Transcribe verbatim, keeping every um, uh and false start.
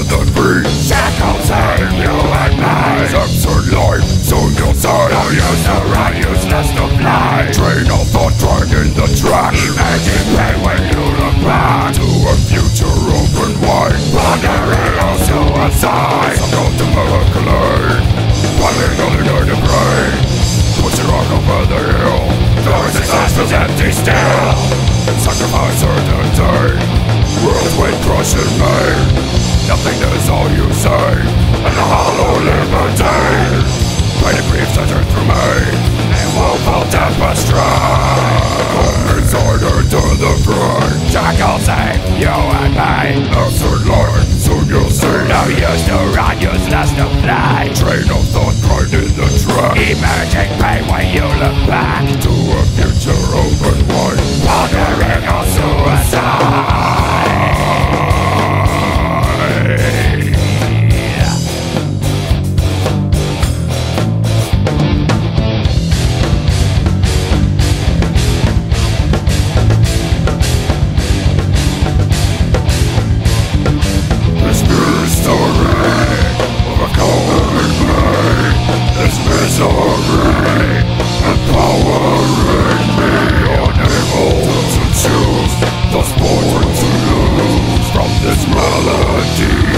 the free. Shackles hang you and me. Absurd life, soon you'll say. No use to run, useless to fly. Train of thought dragging the track. Imagine pain when you look back to a future open wide. Pondering on suicide. Some go to Mercury. Running on the dirty brain. Push your rock over the hill. The resistance feels empty still. Sacrifice certainty. World's weight crushing me. Nothing is all you say. And a hollow liberty. Pain and grief centered through me. A woeful tapestry. Come inside into the brain. Shackles save you and me. Absurd life, soon you'll see. No use to run, useless to fly. Train of thought grinding the track. Emerging pain when you look back to a future open wide. Pondering on suicide. This melody